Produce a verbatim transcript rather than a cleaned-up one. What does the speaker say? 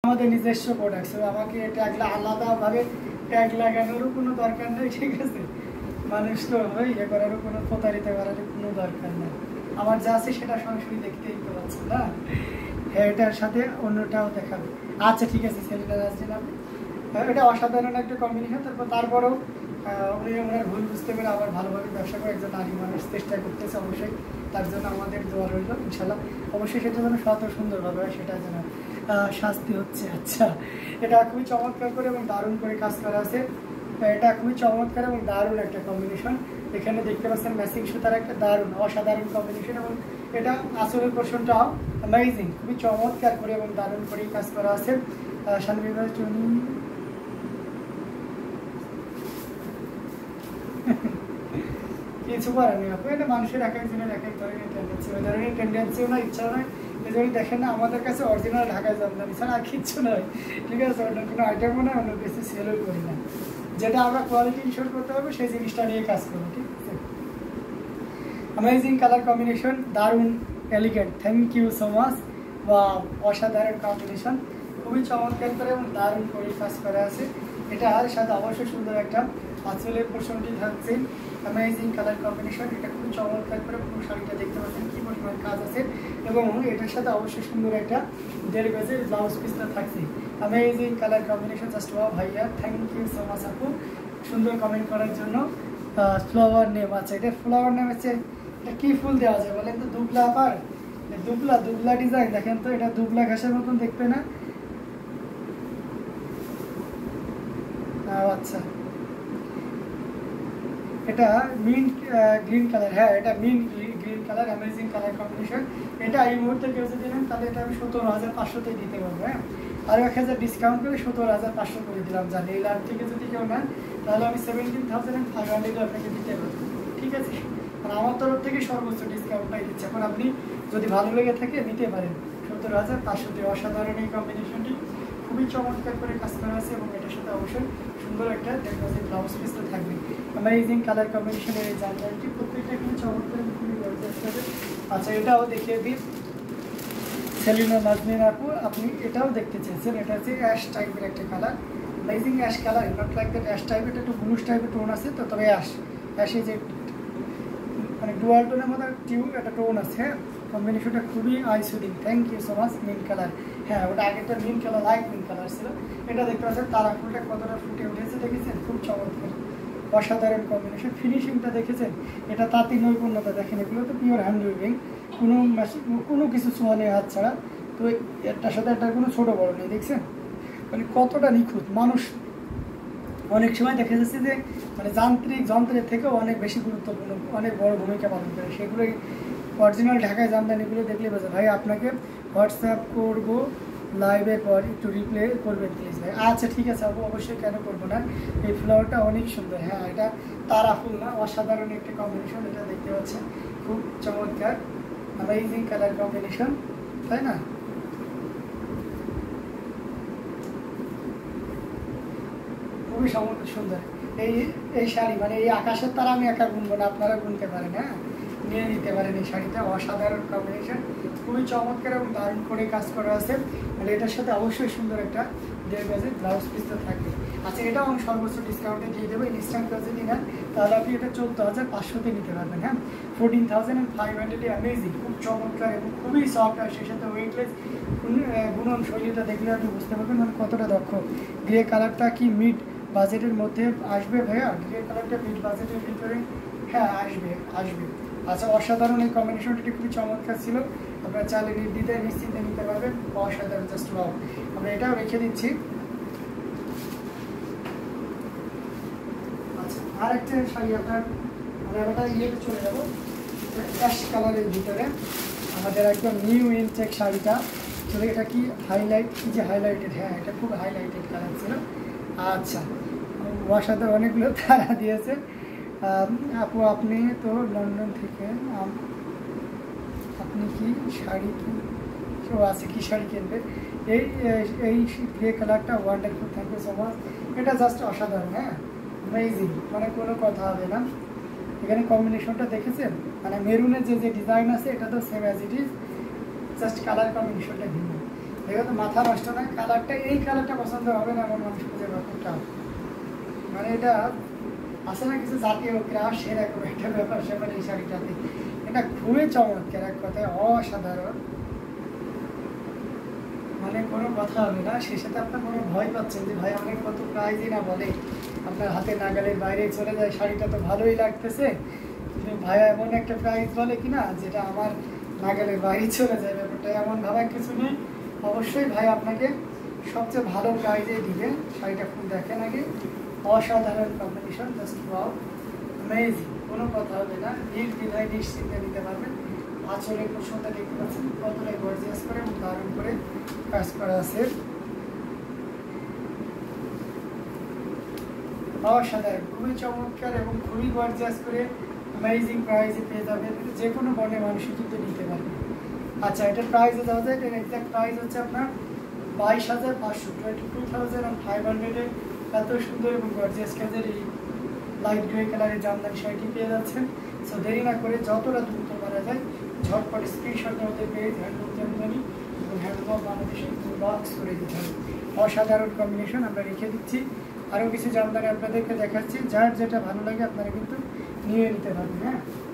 আমাদের নিজস্ব প্রোডাক্ট, আমাকে ট্যাগ আলাদাভাবে ট্যাগ লাগানোরও কোনো দরকার নেই, ঠিক আছে? মানুষ তো ইয়ে করারও কোনো প্রতারিত করারও কোনো দরকার নেই। আমার যা আছে সেটা সরাসরি দেখতেই তো পাচ্ছেন না, এটার সাথে অন্যটাও দেখাবে। আচ্ছা ঠিক আছে, সেলিনা নাজরিন আপনি, এটা অসাধারণ একটা কম্বিনেশন। তারপর তারপরেও উনি ওনার ভুল বুঝতে পেরে আবার ভালোভাবে ব্যবসা করে একজন নারী মানুষ চেষ্টা করতেছে, অবশ্যই তার জন্য আমাদের দোয়া রইল ইনশাল্লাহ। অবশ্যই সেটা যেন শত সুন্দরভাবে হয়, সেটা যেন শাস্তি হচ্ছে। আচ্ছা, এটা খুবই চমৎকার করে এবং দারুণ করে কাজ করা আছে। এটা খুবই চমৎকার এবং দারুণ একটা কম্বিনেশন। এখানে দেখতে পাচ্ছেন ম্যাচিং সুতার একটা দারুণ অসাধারণ কম্বিনেশন, এবং এটা আসলের পোর্শনটাও অ্যামেজিং, খুবই চমৎকার করে এবং দারুণ করে কাজ করা আছে। শানবিবাহ চুনি কিছু করার নেই আপু, এটা মানুষের এক একজনের এক এক ধরনের টেন্ডেন্সি, ওই ধরনের টেন্ডেন্সিও না, ইচ্ছা নয়। এই জন্য দেখেন না, আমাদের কাছে অরিজিনাল ঢাকায় জামদানি ছাড়া আর কিচ্ছু নয়, ঠিক আছে? অন্য কোনো আইটেমও নয়, অন্য বেশি সেলও করি না। যেটা আমরা কোয়ালিটি ইনশোর করতে হবে সেই জিনিসটা নিয়ে কাজ করবো, ঠিক আছে? অ্যামেজিং কালার কম্বিনেশন, দারুণ elegant, thank you so much. বা অসাধারণ কম্বিনেশন, খুবই চমৎকার করে এবং দারুণ করে কাজ করা আছে। এটার সাথে অবশ্যই সুন্দর একটা আঁচলের পোর্শনটি থাকছে, অ্যামেজিং কালার কম্বিনেশন। এটা খুবই চমৎকার করে পুরো শাড়িটা দেখতে পাচ্ছেন কী পরিমাণ কাজ আছে, এবং এটার সাথে অবশ্যই সুন্দর একটা দেড় গজের ব্লাউজ পিসটা থাকছে। Amazing colour combination, just wow ভাইয়া, থ্যাংক ইউ সো মাচ আপু সুন্দর কমেন্ট করার জন্য। ফ্লাওয়ার নেম, আচ্ছা এটা ফ্লাওয়ার নেম হচ্ছে, এটা কী ফুল দেওয়া যায় বলেন তো? দুবলা আবার দুবলা দুবলা ডিজাইন, দেখেন তো এটা দুবলা ঘাসের মতন দেখবে না? আচ্ছা, এটা মিন্ট গ্রিন কালার, হ্যাঁ এটা mint green colour, amazing colour combination. এটা এই মুহূর্তে কেউ যদি নেন তাহলে এটা আমি সতেরো হাজার পাঁচশোতেই দিতে পারবো। হ্যাঁ, আরও এক হাজার ডিসকাউন্ট করে সতেরো হাজার পাঁচশো করে দিলাম। জানি এই লাভ থেকে যদি কেউ নেন তাহলে আমি সেভেন্টিন থাউজেন্ড ফাইভ হান্ড্রেড আপনাকে দিতে পারবো, ঠিক আছে? আর আমার তরফ থেকে সর্বোচ্চ ডিসকাউন্টটাই দিচ্ছে। এখন আপনি যদি ভালো লেগে থাকে নিতে পারেন সত্তর হাজার পাঁচশোতে। অসাধারণ এই কম্বিনেশনটি, খুবই চমৎকার করে কাজ করা আছে, এবং এটার সাথে অবশ্যই সুন্দর একটা ডেকোরেটিভ ব্লাউজ পিসও থাকবে। অ্যামেজিং কালার কম্বিনেশনের এই জামদানিটি প্রত্যেকটা কিন্তু চমৎকার, খুবই গর্জিয়াস হবে। আচ্ছা, এটাও দেখিয়ে দিই সেলিনা নাজরিন আপু, আপনি এটাও দেখতে চেয়েছেন। এটা হচ্ছে অ্যাশ টাইপের একটা colour, amazing ash colour, not like that ash টাইপের, এটা একটু ব্লুশ টাইপের টোন আছে তো, তবে অ্যাশ অ্যাশে যে মানে ডুয়াল টোনের মধ্যে টিউ একটা টোন আছে। হ্যাঁ, কম্বিনেশনটা খুবই eye soothing. Thank you so much. Mint colour, হ্যাঁ ওটা আগেরটা mint colour, light mint colour ছিল। এটা দেখতে পাচ্ছেন তারা ফুলটা কতটা ফুটে উঠেছে, দেখেছেন? খুব চমৎকার অসাধারণ কম্বিনেশন। ফিনিশিংটা দেখেছেন? এটা তাঁতি নৈপুণ্যতা দেখেন, এগুলো তো পিওর হ্যান্ড উইভিং, কোনো কোনো কিছু ছোঁয়া নেই হাত ছাড়া। তো এটার সাথে একটা কোনো ছোটো বড় নেই, দেখছেন মানে কতটা নিখুঁত। মানুষ অনেক সময় দেখা যাচ্ছে যে মানে যান্ত্রিক যন্ত্রের থেকেও অনেক বেশি গুরুত্বপূর্ণ, অনেক বড় ভূমিকা পালন করে। সেগুলোই অরিজিনাল ঢাকায় জামদানিগুলো দেখলে বোঝা। ভাই আপনাকে হোয়াটসঅ্যাপ করবো লাইভের পর, একটু রিপ্লে করবেন প্লিজ ভাই। আচ্ছা ঠিক আছে আপু, অবশ্যই, কেন করবো না। এই ফ্লাওয়ারটা অনেক সুন্দর, হ্যাঁ এটা তারা ফুল না, অসাধারণ একটা কম্বিনেশন। এটা দেখতে পাচ্ছেন খুব চমৎকার, অ্যামেজিং কালার কম্বিনেশন, তাই না? খুবই সুন্দর এই এই শাড়ি, মানে এই আকাশের তারা আমি একা গুনবো না, আপনারা গুনতে পারেন। হ্যাঁ, নিয়ে নিতে পারেন এই শাড়িটা। অসাধারণ কম্বিনেশন, খুবই চমৎকার এবং দারুণ করে কাজ করা আছে। মানে এটার সাথে অবশ্যই সুন্দর একটা দেড় গজের ব্লাউজ পিসটা থাকবে। আচ্ছা, এটাও আমি সর্বোচ্চ ডিসকাউন্টে দিয়ে দেবো। ইনস্ট্যান্ট যদি নেন তাহলে আপনি এটা চোদ্দো হাজার পাঁচশোতে নিতে পারবেন। হ্যাঁ, fourteen thousand and five hundred amazing, খুব চমৎকার এবং খুবই সফট, আর সেই সাথে ওয়েটলেস। বুনন শৈলীটা দেখলে আপনি বুঝতে পারবেন মানে কতটা দক্ষ। গ্রে কালারটা কি মিড বাজেটের মধ্যে আসবে ভাইয়া? গ্রে কালারটা মিড বাজেটের ভিতরে, হ্যাঁ আসবে আসবে। আচ্ছা, অসাধারণ এই কম্বিনেশনটি খুবই চমৎকার ছিল। আপনারা চাইলে নির্দ্বিধায় নিশ্চিন্তে নিতে পারবেন। অসাধারণ, জাস্ট ওয়াও। আমরা এটাও রেখে দিচ্ছি। আচ্ছা, আর একটা শাড়ি আপনার, আমরা ওটা ইয়েতে চলে যাবো অ্যাশ কালারের ভিতরে, আমাদের একদম নিউ ইনটেক শাড়িটা। চলে, এটা কি হাইলাইট, কি যে হাইলাইটেড, হ্যাঁ এটা খুব হাইলাইটেড কালার ছিল। আচ্ছা, অসাধারণ, অনেকগুলো তারা দিয়েছে আপু। আপনি তো লন্ডন থেকে, আপনি কি শাড়ি কি ও আছে, কি শাড়ি কিনবে? এই এই গ্রে কালারটা wonderful, thank you so much. এটা জাস্ট অসাধারণ, হ্যাঁ অ্যামেজিং, মানে কোনো কথা হবে না। এখানে কম্বিনেশনটা দেখেছেন, মানে মেরুনের যে যে ডিজাইন আছে এটা তো same as it is, just colour কম্বিনেশনটা ভিন্ন। দেখো তো মাথা নষ্ট নয়, কালারটা এই কালারটা পছন্দ হবে না এমন মানুষ খুঁজে পাবো কোনটা। মানে এটা আছে না কিছু জাতীয় ক্রাশ এরকম একটা ব্যাপার স্যাপার এই শাড়িটাতে। এটা খুবই চমৎকার, এক কথায় অসাধারণ, মানে কোনো কথা হবে না। সে সাথে আপনার কোনো ভয় পাচ্ছেন যে ভাই আমাকে কত প্রাইজই না বলে, আপনার হাতে নাগালের বাইরে চলে যায়, শাড়িটা তো ভালোই লাগতেছে কিন্তু ভাইয়া এমন একটা প্রাইস বলে কিনা যেটা আমার নাগালের বাইরে চলে যায়। ব্যাপারটা এমন ভাবার কিছু নেই, অবশ্যই ভাই আপনাকে সবচেয়ে ভালো প্রাইজে দিবে। শাড়িটা খুব দেখেন আগে, অসাধারণ কম্বিনেশন, জাস্ট ওয়াও, অ্যামেজিং, কোনো কথা হবে না, নির্দ্বিধায় নিশ্চিন্তে নিতে পারবেন। আঁচলের পোর্শনটা দেখতে পাচ্ছেন কতটাই গর্জিয়াস করে এবং দারুণ করে কাজ করা আছে, অসাধারণ, খুবই চমৎকার এবং খুবই গর্জিয়াস করে অ্যামেজিং প্রাইসে পেয়ে যাবেন। যে কোনো বর্ণের মানুষই কিন্তু নিতে পারবে। আচ্ছা, এটার প্রাইসে যাওয়া যায়, এটার এক্সাক্ট প্রাইস হচ্ছে আপনার বাইশ হাজার পাঁচশো twenty two thousand and five হান্ড্রেডের এত সুন্দর এবং গর্জিয়াস কাজের এই লাইট গ্রে কালারের জামদানি শাড়িটি পেয়ে যাচ্ছেন। সো দেরি না করে যতটা দ্রুত করা যায় ঝটপট স্ক্রিনশট নিতে পেয়ে হ্যান্ডলুম জামদানি এবং হ্যান্ডলুম অফ বাংলাদেশে বক্স করে দিতে হবে। অসাধারণ কম্বিনেশন আমরা রেখে দিচ্ছি। আরও কিছু জামদানি আপনাদেরকে দেখাচ্ছি, যার যেটা ভালো লাগে আপনারা কিন্তু নিয়ে নিতে পারবেন। হ্যাঁ।